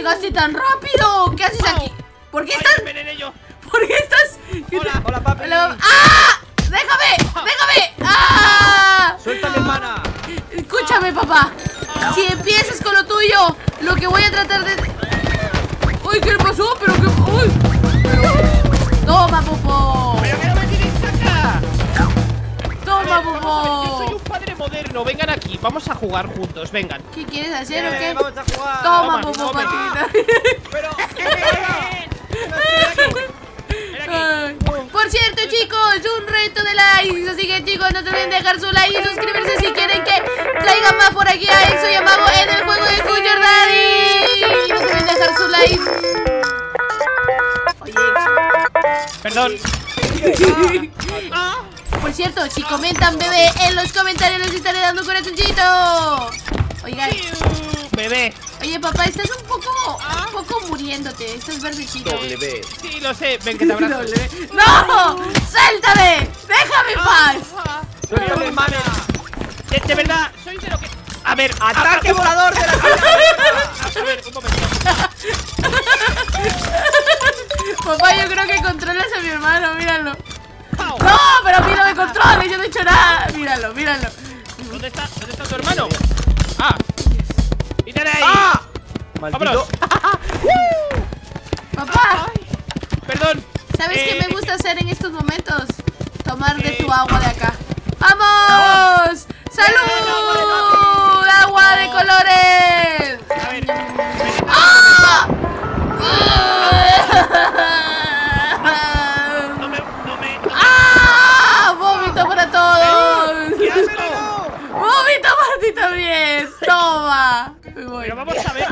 llegaste tan rápido? ¿Qué haces aquí? ¿Por qué estás? ¿Por qué estás? Hola, papi. ¡Ah! ¡Déjame! ¡Déjame! ¡Ah! Suelta a mi hermana. Escúchame, papá. Si empiezas con lo tuyo, lo que voy a tratar de... ¡Uy! ¿Qué le pasó? ¿Pero qué? ¡Uy! ¡Toma, Popo! ¡Pero que no me tienes acá! ¡Toma, Yo Popo! soy un padre moderno. Vengan aquí. Vamos a jugar juntos. Vengan. ¿Qué quieres hacer o qué? Vamos a jugar. Toma, Toma, Popo, toma. patita. Pero Ay. Por cierto, chicos, un reto de likes. Así que, chicos, no se olviden de dejar su like y suscribirse si quieren que traigan más por aquí a Exo y a Mago en el juego de Future Daddy. No se olviden de dejar su like. Oye, Perdón. por cierto, si comentan bebé en los comentarios les estaré dando un corazoncito. Oigan, Bebé. oye, papá, estás un poco muriéndote. Estás verdecito. W. Sí, lo sé. Ven que te abrazo. ¡No! ¡Suéltame! ¡Déjame en paz! Suelta a mi hermana. De verdad, soy de lo que... A ver, ¡Ataque volador de la A ver, un momento. Papá, yo creo que controlas a mi hermano, míralo. ¡Pau! ¡No! Pero a mí no me controles, yo no he hecho nada. Míralo, míralo. ¿Dónde está tu hermano? ¡Ah! ¡Quítale ahí! ¡Ah! ¡Vámonos! Papá, Perdón. ¿sabes qué me gusta hacer en estos momentos? Tomar de tu agua de acá. ¡Vamos! ¡Salud! ¡Agua de colores! A ver. ¡Ah! No me... ¡Ah! ¡Vómito para todos! ¡Qué asco! ¡Vómito para ti también! ¡Toma! Me voy. Pero vamos a ver.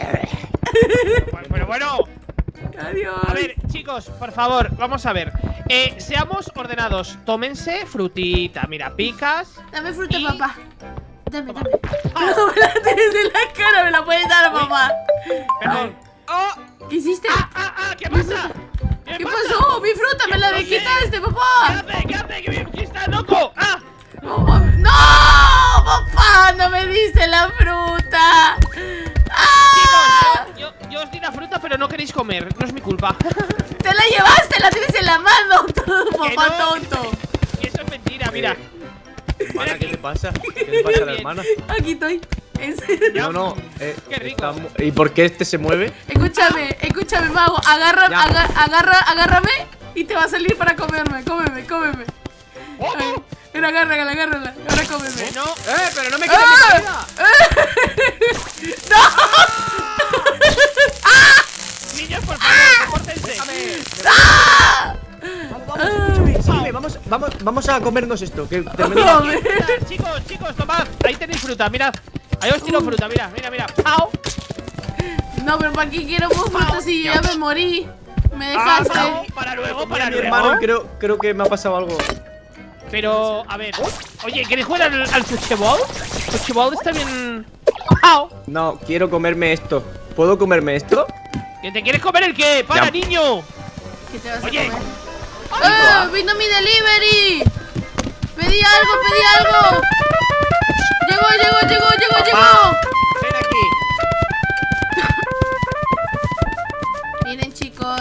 Pero bueno. Adiós. A ver, chicos, por favor, vamos a ver. Seamos ordenados. Tómense frutita. Mira, picas. Dame fruta, Y- papá. Dame. No me la tienes en la cara, me la puedes dar, papá. Perdón. ¿Qué hiciste? ¿Qué pasa? ¿Qué pasó? Mi fruta me la No sé. quitaste, papá. ¿Qué hace? ¿Qué está loco? ¡Ah! No, mami. ¡No! Papá, no me diste la fruta. ¡Ah! Chicos, yo os di la fruta, pero no queréis comer. No es mi culpa. Te la llevaste, la tienes en la mano, papá no. tonto. Y eso es mentira, mira. Hermana, ¿qué te pasa? ¿Qué le pasa a la Bien. hermana? Aquí estoy. En serio. No. Qué rico. ¿Y por qué este se mueve? Escúchame, mago. Ya. Agárrame y te va a salir para comerme. Cómeme. Ay, mira, agárrala. Ahora cómeme. No. Pero no me queda mi comida. Niños, por favor, compórtense. Sígueme, vamos a comernos esto. Que termina. Chicos, tomad. Ahí tenéis fruta, mirad. Ahí os tiro fruta, mira. ¡Pau! No, pero ¿para qué quiero más fruta si yo ya me morí? Me dejaste. ¡Pau! Para luego. Mi hermano, creo que me ha pasado algo. Pero, a ver. Oye, ¿queréis jugar al Fucheball? Fucheball está bien. ¡Pau! No, quiero comerme esto. ¿Puedo comerme esto? ¿Que te quieres comer el qué? ¡Para, Ya. niño! ¿Qué te vas a Oye. comer? ¡Vino mi delivery! ¡Pedí algo! ¡Llegó! Ven aquí. Miren, chicos.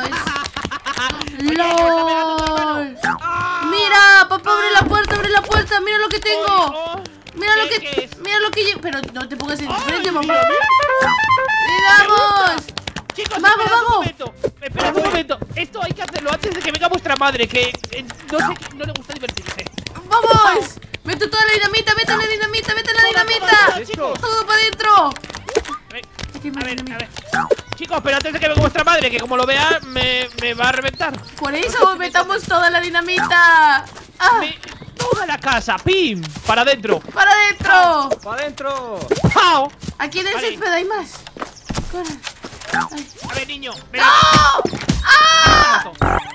¡Lol! ¡Mira! Papá, abre la puerta. ¡Mira lo que tengo! Mira lo que llevo. Pero no te pongas enfrente, mamá. ¡Vamos! Chicos, Mago, mago. Esperad un momento. Esto hay que hacerlo antes de que venga vuestra madre, que no sé, no le gusta divertirse. ¡Vamos! ¡Mete toda la dinamita! Chicos. ¡Todo para adentro! A ver. Chicos, pero antes de que venga vuestra madre, que como lo vea, me va a reventar. Por eso metamos toda la dinamita. ¡Ah! Toda la casa, ¡pim! Para adentro. ¡Para adentro! ¡Para adentro! ¡Pau! Aquí en el Vale. césped hay más. Corre. Ay. A ver, niño. ¡No! ¡Ah!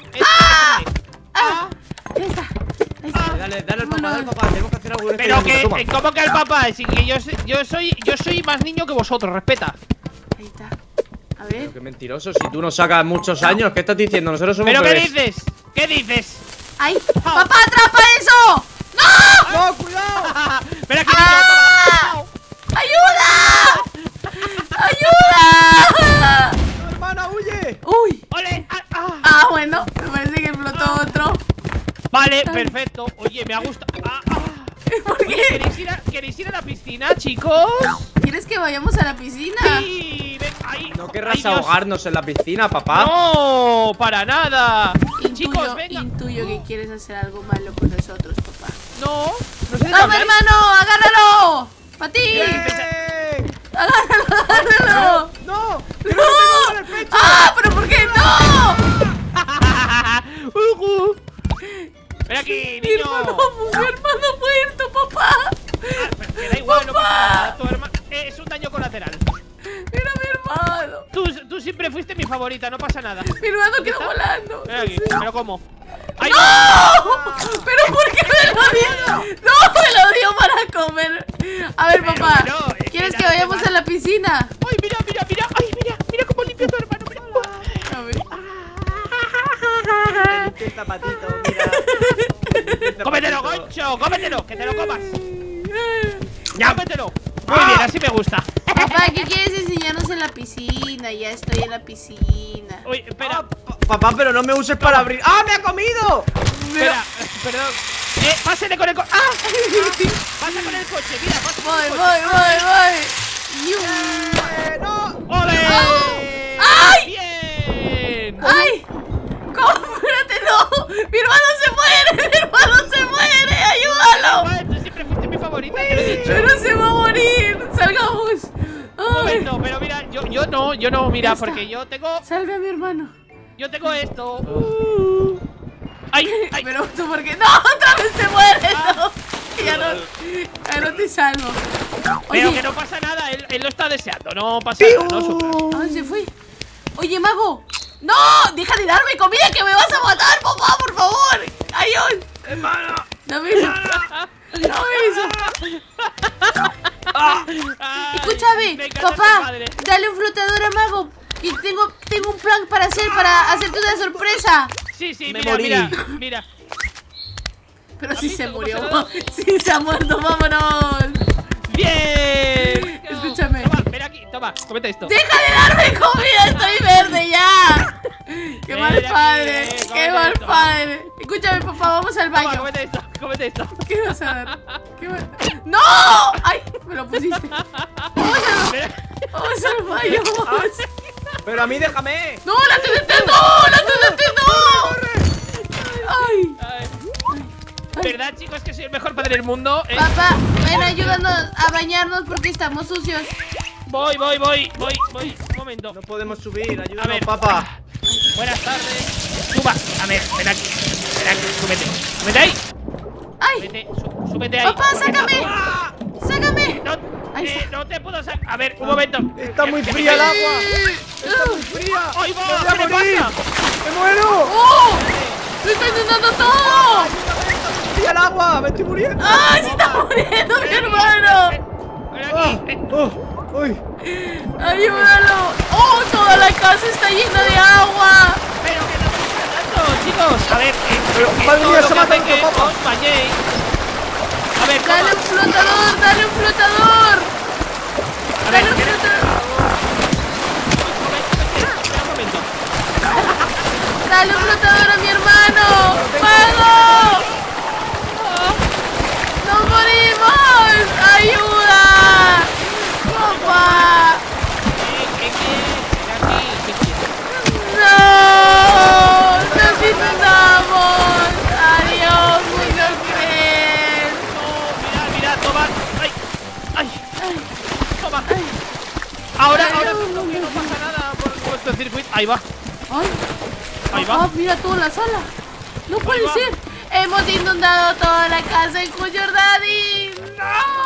¡Ah! Ya está. Ahí está. Dale al papá, Vámonos. dale al papá. Tenemos que hacer algo. Pero que, ¿cómo que el papá? Es que yo soy más niño que vosotros, respeta. Ahí está. A ver. Qué mentiroso. Si tú nos sacas muchos años, ¿qué estás diciendo? Nosotros somos ¿Pero qué bebés. dices? ¿Qué dices? ¡Ay! ¡Papá, atrapa eso! ¡No! ¡No, cuidado! Ven aquí, ¡Ah! niño, toma. ¡Ayuda! ¡Ayuda! perfecto. Oye, me ha gustado. ¿Por Oye, qué? ¿queréis ir a la piscina, chicos? ¿Quieres que vayamos a la piscina? Sí, ven, ahí. ¿No querrás Ay, Dios. ahogarnos en la piscina, papá? No, para nada. Chicos, Intuyo, venga. intuyo que quieres hacer algo malo con nosotros, papá. No sé de qué ¡Vamos, habláis. hermano! ¡Agárralo! ¡Para ti! ¡Bien! ¡Agárralo! ¡No! ¡Que ¡No! no me tengo en el pecho! ¡Ah! ¿Pero por qué no? Ven aquí, Mi niño. hermano muerto, papá. Pero que da igual, no pasa nada. Tu hermano es un daño colateral. Mira mi hermano. Tú siempre fuiste mi favorita, no pasa nada. Mi hermano quedó está? volando. Ven aquí, me lo como. ¡Ay! ¡No! ¿Pero por qué me lo dio? ¡No! Me lo dio para comer. A ver, Pero papá. bueno, es ¿Quieres que que nada te vayamos vale. a la piscina? ¡Ay, mira! ¡Ay, mira cómo limpia tu hermano! Mira. A ver. El zapatito, mira. ¡Cómetelo, Goncho! ¡Cómetelo! ¡Que te lo comas! ¡Ya! ¡Cómetelo! Muy bien, así me gusta. Papá, ¿qué quieres enseñarnos en la piscina? Ya estoy en la piscina. Uy, espera, Papá, pero no me uses para abrir. ¡Ah, me ha comido! espera, perdón. Pásale con el coche. ¡Ah! Pasa con el coche, mira, pasa con el Voy. Yu. ¡No! ¡Ole! ¡Ay! ¡Bien! ¡Ay! ¡Cómprate, no! ¡Mi hermano se muere! ¡Mi hermano se muere! ¡Ayúdalo! Igual, tú siempre fuiste mi favorita, te lo he dicho. ¡Pero se va a morir! ¡Salgamos! Un ¡Ay! momento, pero mira, yo no, mira, Ya está. porque yo tengo ¡Salve a mi hermano! esto. ¡Ay! Pero tú, ¿por qué? ¡No! ¡Otra vez se muere! ¡No! Ya no te salvo. Pero Oye, que no pasa nada, él lo está deseando, no pasa nada, no sufras. ¿a dónde se fue? Oye, mago. ¡No! ¡Deja de darme comida que me vas a matar, papá! ¡Por favor! ¡Ayón! ¡Hermano! ¡Dame eso! ¡Dame eso! Ay, Escúchame, me encanta papá, tu padre. dale un flotador a mago. Y tengo un plan para hacerte una sorpresa. Sí, Me mira, morí. mira. Pero ¿Has sí visto se cómo murió. se da? Sí se ha muerto, vámonos. ¡Bien! Escúchame. Toma, ven aquí, toma, cómete esto. ¡Deja de darme comida! ¡Estoy verde ya! ¡Qué Ven mal aquí, padre! ¡Qué cómete mal esto. padre! Escúchame, papá, vamos al Toma, baño. cómete esto. ¿Qué vas a dar? ¡No! ¡Ay! Me lo pusiste. Vamos al baño, vamos. ¡Pero a mí déjame! ¡No, la TNT no! ¡La TNT no! ¡Ay! Ay. ¿Verdad, chicos, que soy el mejor padre del mundo? Papá, ven, ayúdanos a bañarnos porque estamos sucios. Voy. Un momento. No podemos subir, A ayúdanos, ver. papá. Buenas tardes. Suba. A ver, ven aquí. Súbete ahí. ¡Ay! Súbete ahí. Papá, sácame. ¡Ah! ¡Sácame! No, Ahí está. no te puedo sacar. A ver, un momento. Está muy Que fría me el caigo. agua. ¡Está muy fría! ¡Ay, va! ¡Me voy a ¿Qué le morir! pasa? ¡Me muero! ¡Oh! ¡Lo está intentando todo! ¡Fría el agua! ¡Me estoy muriendo! ¡Ay, se está muriendo mi hermano! Ven ¡Ah! aquí. ¡Oh! ¡Uy! ¡Ayúdalo! ¡Oh, toda la casa está llena de agua! Pero que no me tanto, chicos. A ver, Pero, que madre todo mía, lo se que mata hace otro, que papá. os bañéis. A ver, toma. ¡Dale un flotador! ¡Dale un flotador! A ver, ¡Dale un ¿quieres? flotador! Espera un momento. ¡Dale un flotador a mi hermano! ¡Mago! ¡Nos morimos! ¡Ayuda! ¡Papá! ¿Qué quieres? Ven aquí, ¿qué quieres? ¡No! ¡Nos intentamos! ¡Adiós, mucho cruel! No, mira, toma. ¡Ay! Toma. Ahora seguro que no pasa nada por vuestro circuito. Ahí va. ¡Ay! Ahí Papá, va. mira toda la sala. No puede va. ser. Hemos inundado toda la casa en Cuyo Daddy. ¡No!